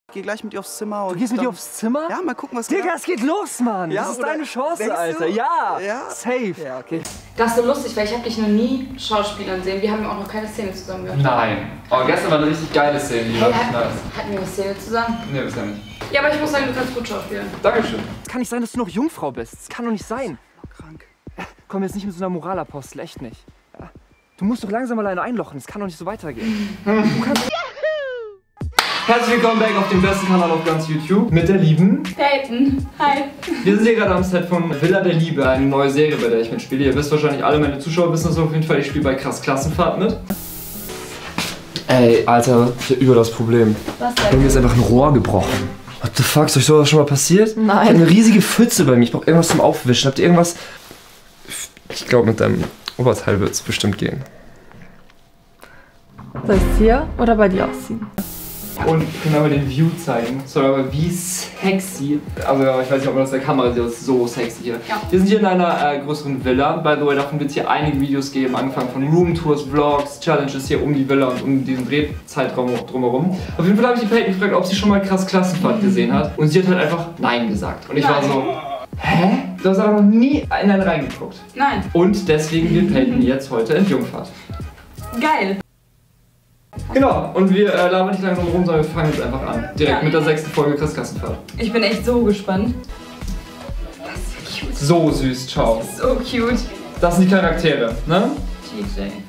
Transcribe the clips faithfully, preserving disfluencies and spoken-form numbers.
Ich geh gleich mit dir aufs Zimmer. Und du gehst mit dir aufs Zimmer? Ja, mal gucken, was geht. Digga, es geht los, Mann. Ja, das ist deine Chance, Alter. Ja, ja, safe. Ja, okay. Das ist so lustig, weil ich habe dich noch nie Schauspielern sehen. Wir haben ja auch noch keine Szene zusammen gehabt. Nein. Aber gestern war eine richtig geile Szene. Die war richtig nice. Hatten wir eine Szene zusammen? Nee, bisher nicht. Ja, aber ich muss sagen, du kannst gut schauspielen. Dankeschön. Es kann nicht sein, dass du noch Jungfrau bist. Das kann doch nicht sein. Krank. Komm jetzt nicht mit so einer Moralapostel, echt nicht. Ja. Du musst doch langsam alleine einlochen. Es kann doch nicht so weitergehen. Du kannst... Herzlich willkommen back auf dem besten Kanal auf ganz YouTube mit der lieben Peyton. Hi. Wir sind hier gerade am Set von Villa der Liebe, eine neue Serie, bei der ich mitspiele. Ihr wisst wahrscheinlich alle, meine Zuschauer wissen das auf jeden Fall, ich spiele bei Krass Klassenfahrt mit. Ey, Alter, ich hab über das Problem. Was denn? Bei mir ist einfach ein Rohr gebrochen. What the fuck, ist euch sowas schon mal passiert? Nein. Ich hab eine riesige Pfütze bei mir, ich brauch irgendwas zum Aufwischen. Habt ihr irgendwas? Ich glaube, mit deinem Oberteil wird es bestimmt gehen. Soll ich es hier oder bei dir ausziehen? Und ich kann aber den View zeigen. Sorry, aber wie sexy. Also ich weiß nicht, ob man das in der Kamera sieht, aber es ist so sexy hier. Ja. Wir sind hier in einer äh, größeren Villa. By the way, davon wird es hier einige Videos geben, angefangen von Roomtours, Vlogs, Challenges hier um die Villa und um diesen Drehzeitraum drumherum. Auf jeden Fall habe ich die Peyton gefragt, ob sie schon mal Krass Klassenfahrt gesehen hat. Und sie hat halt einfach Nein gesagt. Und ich Nein. war so, hä? Du hast aber noch nie in einen reingeguckt. Nein. Und deswegen wird Peyton jetzt heute Entjungfert. Geil. Genau, und wir äh, labern nicht lange drum rum, sondern wir fangen jetzt einfach an. Direkt ja. mit der sechsten Folge Krass Klassenfahrt. Ich bin echt so gespannt. Das ist so cute. So süß, ciao. Das ist so cute. Das sind die Charaktere, ne? T J.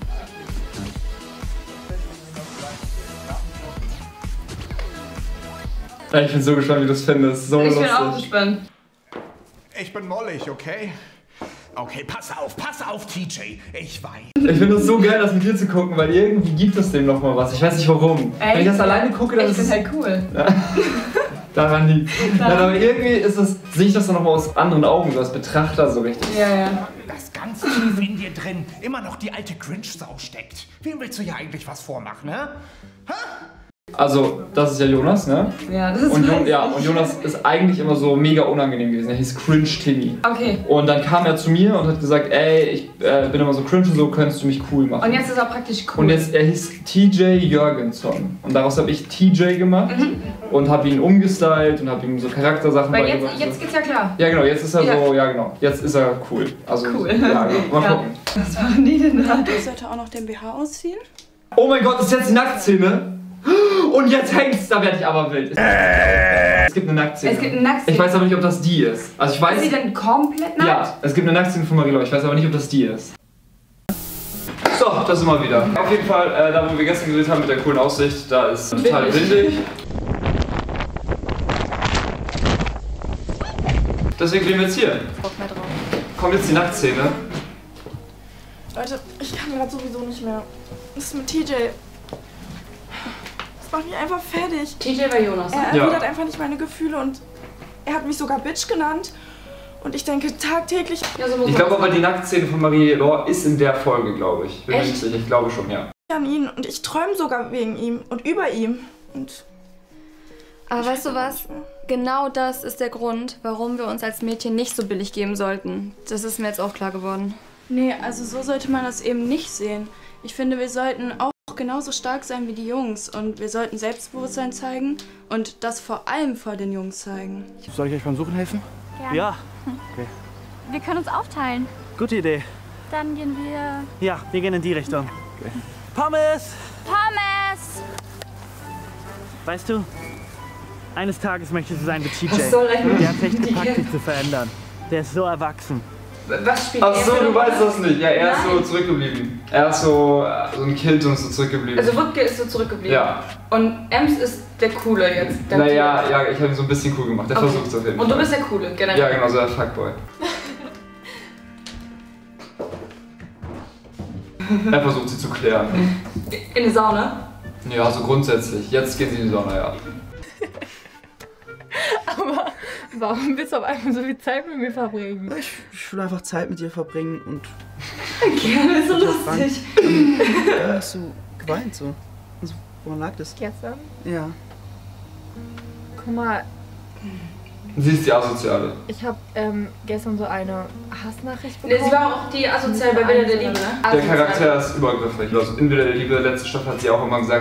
Ja, ich bin so gespannt, wie du es findest. So ich lustig. bin auch gespannt. Ich bin mollig, okay? Okay, pass auf, pass auf, T J. Ich weiß. Ich finde es so geil, das mit dir zu gucken, weil irgendwie gibt es dem noch mal was. Ich weiß nicht warum. Echt? Wenn ich das alleine gucke, dann ich ist es... Ich finde halt cool. Ja. Daran liegt. Nein, aber irgendwie ist es, sehe ich das dann noch mal aus anderen Augen, so als Betrachter so richtig. Ja, ja. Das ganz tief in dir drin immer noch die alte Cringe-Sau steckt. Wem willst du hier eigentlich was vormachen, ne? Hä? Also, das ist ja Jonas, ne? Ja, das ist und, Jo ja, und Jonas ist eigentlich immer so mega unangenehm gewesen. Er hieß Cringe Timmy. Okay. Und dann kam er zu mir und hat gesagt, ey, ich äh, bin immer so cringe und so, könntest du mich cool machen. Und jetzt ist er praktisch cool. Und jetzt, er hieß T J Jürgensson. Und daraus habe ich T J gemacht mhm. und habe ihn umgestylt und habe ihm so Charaktersachen Weil beigebracht. Jetzt, jetzt geht's ja klar. Ja genau, jetzt ist er ja. so, ja genau, jetzt ist er cool. Also, cool. Ja, genau. Mal ja. gucken. Was machen die denn da? Ich sollte auch noch den B H ausziehen. Oh mein Gott, das ist jetzt die Nacktszene. Und jetzt hängt's, da werde ich aber wild. Es gibt eine Nacktszene. Es gibt eine Nacktszene. Ich weiß aber nicht, ob das die ist. Also ich weiß. Ist sie denn komplett nackt? Ja, es gibt eine Nacktszene von Marie-Laure. Ich weiß aber nicht, ob das die ist. So, da sind wir wieder. Auf jeden Fall, äh, da wo wir gestern gedreht haben mit der coolen Aussicht, da ist total windig. Deswegen drehen wir jetzt hier. Bock mehr drauf. Kommt jetzt die Nacktszene. Leute, ich kann gerade sowieso nicht mehr. Das ist mit T J. Das macht mich einfach fertig. T J war Jonas. Er ja. erwidert einfach nicht meine Gefühle und er hat mich sogar Bitch genannt. Und ich denke tagtäglich... Ja, so ich glaube aber, die Nacktszene von Marie-Laure ist in der Folge, glaube ich. Bin mir nicht sicher, ich glaube schon, ja. ...an ihn und ich träume sogar wegen ihm und über ihm. Und aber weißt du was? Genau das ist der Grund, warum wir uns als Mädchen nicht so billig geben sollten. Das ist mir jetzt auch klar geworden. Nee, also so sollte man das eben nicht sehen. Ich finde, wir sollten auch genauso stark sein wie die Jungs und wir sollten Selbstbewusstsein zeigen und das vor allem vor den Jungs zeigen. Soll ich euch beim Suchen helfen? Gerne. Ja. Okay. Wir können uns aufteilen. Gute Idee. Dann gehen wir... Ja, wir gehen in die Richtung. Okay. Pommes! Pommes! Weißt du, eines Tages möchte ich so sein wie T J. Was soll eigentlich? Der hat echt gepackt, sich zu verändern. Der ist so erwachsen. Was spielt Ach er so, für du eine weißt Rolle? das nicht. Ja, er ist Nein. so zurückgeblieben. Er ist so, so ein Kind und so zurückgeblieben. Also Rutger ist so zurückgeblieben. Ja. Und Ems ist der Coole jetzt. Der Naja, ja, ich habe ihn so ein bisschen cool gemacht. Der okay. versucht es auf jeden Fall. Und du bist der Coole, generell. Ja, genau, so der Fuckboy. Er versucht sie zu klären. In die Sauna? Ja, so grundsätzlich. Jetzt geht sie in die Sauna, ja. Aber warum willst du auf einmal so viel Zeit mit mir verbringen? Ich, ich will einfach Zeit mit dir verbringen und... Gerne, so lustig. Ja, hast du geweint so? Also, woran lag das? Gestern? Ja. Guck mal, Sie ist die Asoziale. ich habe ähm, gestern so eine Hassnachricht bekommen. Sie war auch die asozial bei Villa der Liebe, ne? Der Charakter ist übergriffig. Also in Villa der Liebe, letzte Staffel hat sie auch immer gesagt,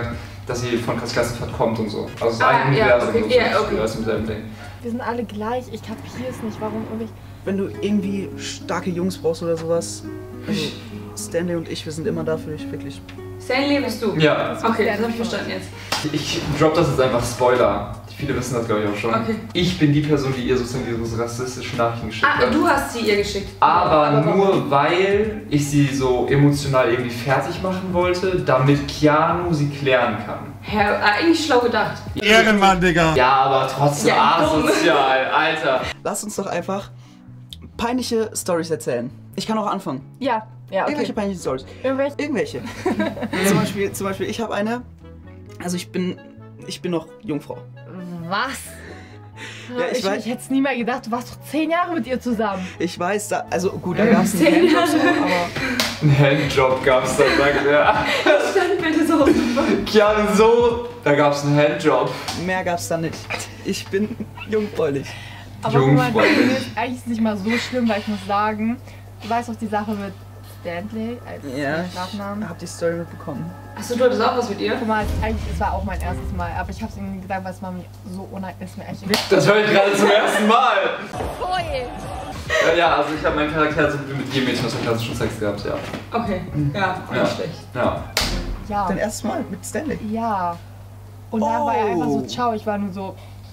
dass sie von Klassenfahrt kommt und so. Also es ist Ah, ein ja, Universum, okay, so ja, zum Beispiel, okay. aus demselben Ding. Wir sind alle gleich. Ich kapiere es nicht, warum irgendwie. Wenn du irgendwie starke Jungs brauchst oder sowas, also Stanley und ich, wir sind immer da für dich, wirklich. Stanley bist du? Ja. Okay, das habe ich verstanden jetzt. Ich drop das jetzt einfach Spoiler. Viele wissen das, glaube ich, auch schon. Okay. Ich bin die Person, die ihr sozusagen diese rassistischen Nachrichten geschickt Ah, hat. du hast sie ihr geschickt. Aber, Aber nur warum? weil ich sie so emotional irgendwie fertig machen wollte, damit Keanu sie klären kann. Herr, eigentlich schlau gedacht. Ehrenmann, Digga. Ja, aber trotzdem Ja, dumm. asozial, Alter. Lass uns doch einfach peinliche Storys erzählen. Ich kann auch anfangen. Ja, ja, okay. Irgendwelche peinlichen Storys. Irgendwelche? Irgendwelche. zum Beispiel, zum Beispiel, ich habe eine. Also ich bin, ich bin noch Jungfrau. Was? Ja, ich ich weiß- ich hätte es nie mal gedacht, du warst doch zehn Jahre mit ihr zusammen. Ich weiß, da, also gut, da gab es einen Handjob so, aber Ein Handjob gab's da, sagt er. Das stand bitte so super. Keanu, so, da gab's einen Handjob. mehr gab es da nicht. Ich bin jungfräulich. Aber guck mal, Jungfräulich. das Ding ist eigentlich nicht mal so schlimm, weil ich muss sagen, du weißt doch die Sache mit Stanley als Ja, Nachnamen. ich hab die Story mitbekommen. Achso, du hattest auch was mit ihr? Guck mal, eigentlich, es war auch mein erstes Mal, aber ich hab's irgendwie gesagt, weil es war mir so unangenehm ist, mir echt egal. Das höre ich gerade zum ersten Mal. Ja, ja, also ich habe meinen Charakter so mit jedem Mädchen aus der Klasse schon Sex gehabt, ja. Okay, ja, Ja. nicht schlecht. Ja. Ja, Dein erstes Mal mit Stanley. ja. Und dann war er einfach so, Oh. ciao, ich war nur so,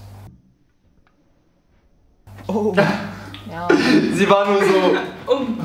Oh, ja. Sie war nur so. Um.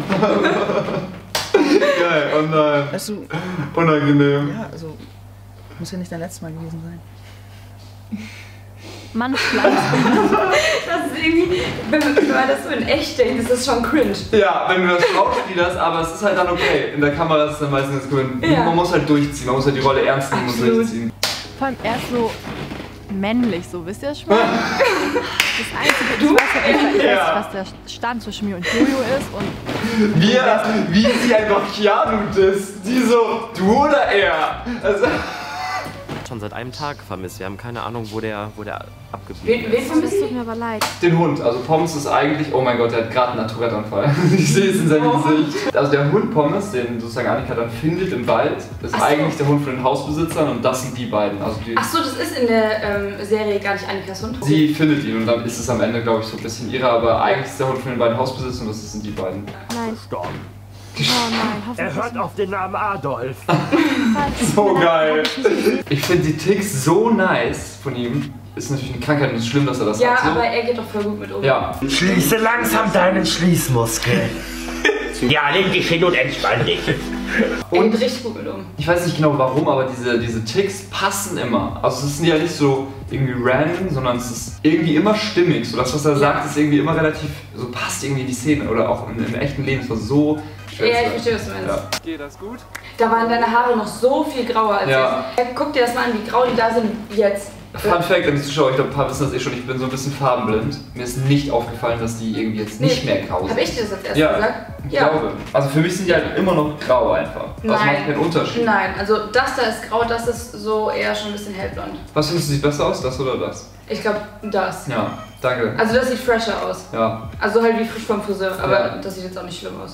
Geil, oh nein. weißt du, Unangenehm. ja, also muss ja nicht dein letztes Mal gewesen sein. Mann, Schlange. Das ist irgendwie, wenn man, wenn man das so in echt denkt, ist das schon cringe. Ja, wenn du das schauspielerst, aber es ist halt dann okay. In der Kamera ist es dann meistens gut. Ja. Man muss halt durchziehen, man muss halt die Rolle ernst nehmen und Absolut. durchziehen. Vor allem er ist so männlich, so, wisst ihr schon? Das Einzige, ich weiß ja echt nicht, Ja. was der Stand zwischen mir und Jojo ist und Wie, er- wie sie einfach Keanu disst. Die so, du oder er? Also, Schon seit einem Tag vermisst. Wir haben keine Ahnung, wo der, wo der abgeblieben Wen, wen ist. vermissen Tut die? mir aber leid. den Hund. Also Pommes ist eigentlich, oh mein Gott, der hat gerade einen Tourette-Anfall. Ich sehe es in seinem Oh. Gesicht. Also der Hund Pommes, den sozusagen Annika dann findet im Wald, ist Ach so. eigentlich der Hund von den Hausbesitzern und das sind die beiden. Also die, Ach so, das ist in der ähm, Serie gar nicht Annikas Hund. sie findet ihn und dann ist es am Ende, glaube ich, so ein bisschen ihre, aber eigentlich ist der Hund von den beiden Hausbesitzern und das sind die beiden. Nein. Gestorben. Oh nein, hoffentlich. Er hört auf den Namen Adolf. So geil. Ich finde die Ticks so nice von ihm. Ist natürlich eine Krankheit und es ist schlimm, dass er das Ja, hat. So. aber er geht doch voll gut mit um. Ja. Schließe langsam deinen Schließmuskel. Ja, leg dich hin und entspann dich. Er geht richtig gut mit um. Ich weiß nicht genau warum, aber diese, diese Ticks passen immer. Also es sind ja nicht so irgendwie random, sondern es ist irgendwie immer stimmig. So das, was er sagt, ist irgendwie immer relativ, so passt irgendwie in die Szene oder auch im, im echten Leben. Es war so schwer Ja, zu ich sagen. verstehe, was du meinst. Ja. Geht das gut? Da waren deine Haare noch so viel grauer als Ja. jetzt. Guck dir das mal an, wie grau die da sind jetzt. Fun Fact an die Zuschauer, ich glaube, ein paar wissen das eh schon, ich bin so ein bisschen farbenblind. Mir ist nicht aufgefallen, dass die irgendwie jetzt nicht mehr grau sind. Hab ich dir das als erstes Ja, gesagt? ich glaube. Also für mich sind die halt immer noch grau einfach. Das macht keinen Unterschied. Nein, also das da ist grau, das ist so eher schon ein bisschen hellblond. Was findest du, sieht besser aus, das oder das? Ich glaube, das. Ja, danke. Also das sieht fresher aus. Ja. Also halt wie frisch vom Friseur, aber Ja. das sieht jetzt auch nicht schlimm aus.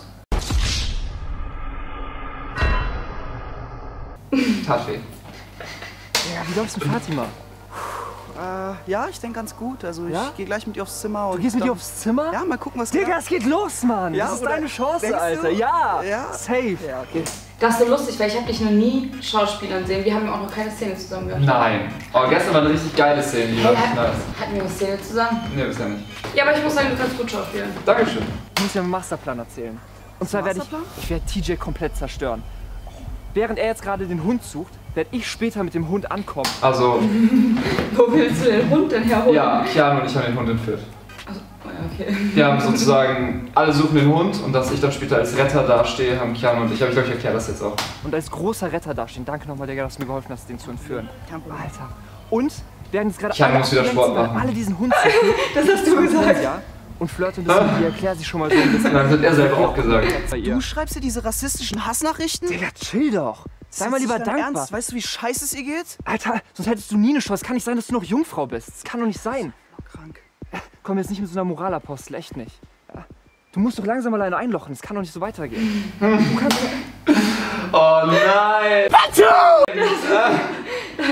Tashi. Ja, wie läuft's mit Fatima? Äh, ja, ich denke ganz gut. Also ich Ja? gehe gleich mit ihr aufs Zimmer. Du und gehst mit dann- ihr aufs Zimmer? Ja, mal gucken, was Digga, es geht los, Mann! Ja, das ist oder- deine Chance, denkst du? Alter. Ja, Ja. safe. Ja, okay. Das ist so lustig, weil ich habe dich noch nie Schauspielern sehen. Wir haben ja auch noch keine Szene zusammen gehabt. Nein. Aber gestern war eine richtig geile Szene, die war Hey, richtig hat, nice. hatten wir eine Szene zusammen? Nee, bisher nicht. Ja, aber ich muss sagen, du kannst gut schauspielen. Dankeschön. Ich muss dir einen Masterplan erzählen. Und zwar werde ich, Masterplan? ich werde T J komplett zerstören. Während er jetzt gerade den Hund sucht, werde ich später mit dem Hund ankommen. Also, Wo willst du den Hund denn herholen? ja, Keanu und ich haben den Hund entführt. Also, oh ja, okay. Wir haben sozusagen, alle suchen den Hund und dass ich dann später als Retter dastehe, haben Keanu und ich, aber ich glaube, ich erkläre das jetzt auch. Und als großer Retter dastehen. Danke nochmal, Digga, dass du mir geholfen hast, den zu entführen. Kein Problem. Alter. Und während jetzt gerade Keanu alle muss wieder abgelenkt Sport sind, weil machen. alle diesen Hund suchen. Das hast du gesagt. Ja, und flirten ein bisschen, ich erkläre sie schon mal so ein bisschen. Dann hat er selber auch gesagt. Bei ihr. Du schreibst dir diese rassistischen Hassnachrichten? Digga, chill doch. Sei mal Ist lieber das dein dankbar. Ernst? Weißt du, wie scheiße es ihr geht? Alter, sonst hättest du nie eine Chance. Kann nicht sein, dass du noch Jungfrau bist. Das kann doch nicht sein. Krank. Komm jetzt nicht mit so einer Moralapostel, echt nicht. Ja. Du musst doch langsam mal eine einlochen. Das kann doch nicht so weitergehen. Du kannst Oh nein! Das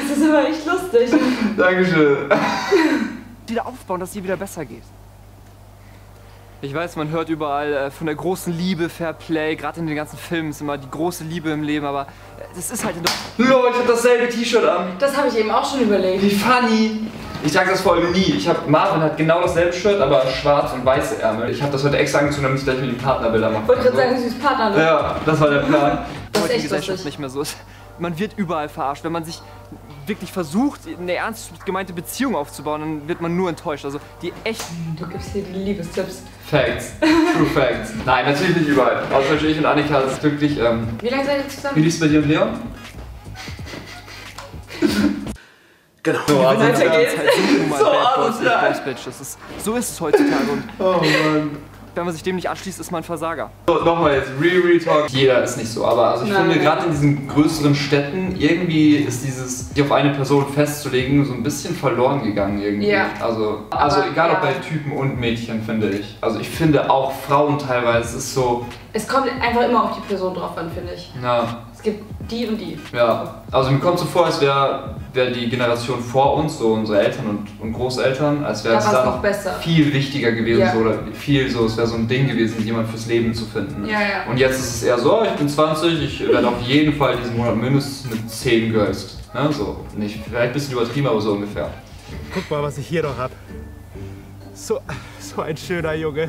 Das ist aber echt lustig. Dankeschön. Wieder aufbauen, dass es ihr wieder besser geht. Ich weiß, man hört überall äh, von der großen Liebe, Fair Play, gerade in den ganzen Filmen ist immer die große Liebe im Leben, aber äh, das ist halt in der... Lol, ich hab dasselbe T-Shirt an. Das habe ich eben auch schon überlegt. Wie funny. Ich sag das vor allem nie. Ich hab, Marvin hat genau dasselbe Shirt, aber schwarz und weiße Ärmel. Ich habe das heute extra angezogen, damit ich gleich mit dem Partnerbilder mache. Ich wollte gerade sagen, süßes Partner, ne? Ja, das war der Plan. Das ist echt Gesellschaft lustig. nicht mehr so ist. Man wird überall verarscht. Wenn man sich wirklich versucht, eine ernst gemeinte Beziehung aufzubauen, dann wird man nur enttäuscht. Also die echt... Du gibst hier die Liebestipps. Facts. True Facts. Nein, natürlich nicht überall. Außer ich und Annika ist glücklich. Ähm, Wie lange seid ihr zusammen? Wie lief's bei dir und Leon? Genau. So, also, Weiter geht's. Halt so, nun mal So Bad Boys, asozial. Boys Bitch. Das ist, so ist es heutzutage. Und oh Mann. wenn man sich dem nicht anschließt, ist man ein Versager. So, nochmal jetzt, Real Real Talk. Jeder ist nicht so, aber also ich Nein. finde gerade in diesen größeren Städten, irgendwie ist dieses, sich auf eine Person festzulegen, so ein bisschen verloren gegangen irgendwie. Ja. Also, also Aber, egal ob ja. bei Typen und Mädchen, finde ich. Also ich finde auch Frauen teilweise ist so, Es kommt einfach immer auf die Person drauf an, finde ich. ja, Es gibt die und die. ja. Also mir kommt so vor, als wäre wär die Generation vor uns, so unsere Eltern und, und Großeltern, als wäre Da es war's da noch noch besser. viel wichtiger gewesen, Ja. so, oder viel so, es wäre so ein Ding gewesen, jemand fürs Leben zu finden. Ja, ja. Und jetzt ist es eher so, ich bin zwanzig, ich werde auf jeden Fall diesen Monat mindestens mit zehn Girls. Ne? So, nicht, vielleicht ein bisschen übertrieben, aber so ungefähr. Guck mal, was ich hier noch hab. So, so ein schöner Junge.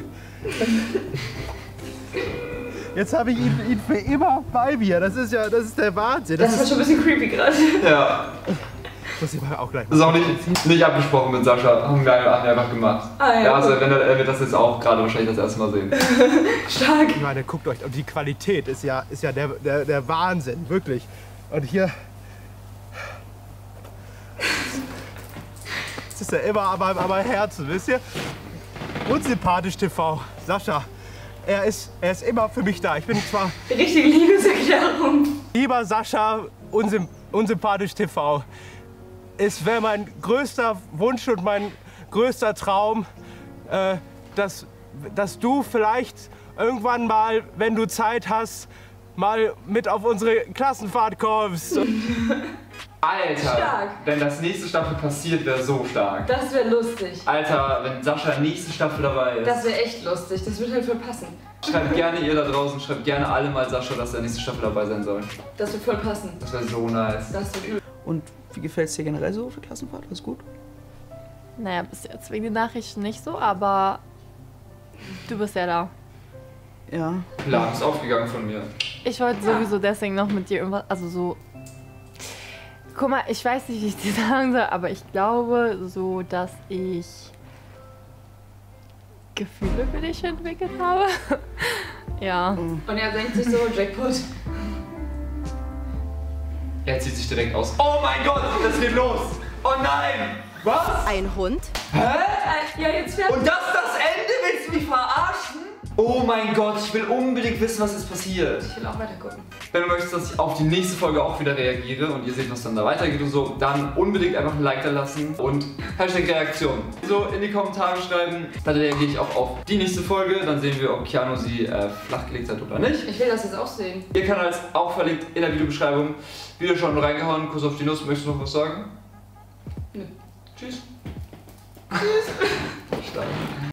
Jetzt habe ich ihn, ihn für immer bei mir. Das ist ja, das ist der Wahnsinn. Das, das ist schon ein bisschen creepy gerade. Ja. Muss ich mal auch gleich. Das ist auch nicht, nicht abgesprochen mit Sascha, haben wir einfach gemacht. Ah, ja, ja, also cool. wenn er, er wird das jetzt auch gerade wahrscheinlich das erste Mal sehen. Stark. Ich meine, guckt euch, und die Qualität ist ja, ist ja der, der, der Wahnsinn, wirklich. Und hier. Das ist ja immer an meinem, an meinem Herzen, wisst ihr? Unsympathisch T V, Sascha. Er ist, er ist immer für mich da. Ich bin zwar. Richtige Liebeserklärung. Lieber Sascha, unsym, unsympathisch T V. Es wäre mein größter Wunsch und mein größter Traum, äh, dass, dass du vielleicht irgendwann mal, wenn du Zeit hast, mal mit auf unsere Klassenfahrt kommst. Alter, Stark. wenn das nächste Staffel passiert, wäre so stark. Das wäre lustig. Alter, wenn Sascha nächste Staffel dabei ist. Das wäre echt lustig. Das würde halt voll passen. Schreibt gerne ihr da draußen, schreibt gerne alle mal Sascha, dass er nächste Staffel dabei sein soll. Das wird voll passen. Das wäre so nice. Das wird übel. Und wie gefällt es dir generell so für Klassenfahrt? Alles gut? Naja, bis jetzt wegen den Nachrichten nicht so, aber du bist ja da. Ja. Plan ist aufgegangen von mir. Ich wollte sowieso deswegen noch mit dir irgendwas, also so... Guck mal, ich weiß nicht, wie ich dir sagen soll, aber ich glaube so, dass ich Gefühle für dich entwickelt habe. Ja. Und er denkt sich so, Jackpot. Er zieht sich direkt aus. Oh mein Gott, das geht los! Oh nein! Was? Ein Hund? Hä? Ja, jetzt fährt. Und das ist das Ende? Willst du mich verarschen? Oh mein Gott, ich will unbedingt wissen, was jetzt passiert. Ich will auch weiter gucken. Wenn du möchtest, dass ich auf die nächste Folge auch wieder reagiere und ihr seht, was dann da weitergeht und so, dann unbedingt einfach ein Like da lassen und Hashtag Reaktion. So in die Kommentare schreiben, dann reagiere ich auch auf die nächste Folge. Dann sehen wir, ob Keanu sie äh, flachgelegt hat oder nicht. Ich will das jetzt auch sehen. Ihr Kanal ist auch verlinkt in der Videobeschreibung. Video schon reingehauen, Kuss auf die Nuss. Möchtest du noch was sagen? Nö. Tschüss. Tschüss. Stark.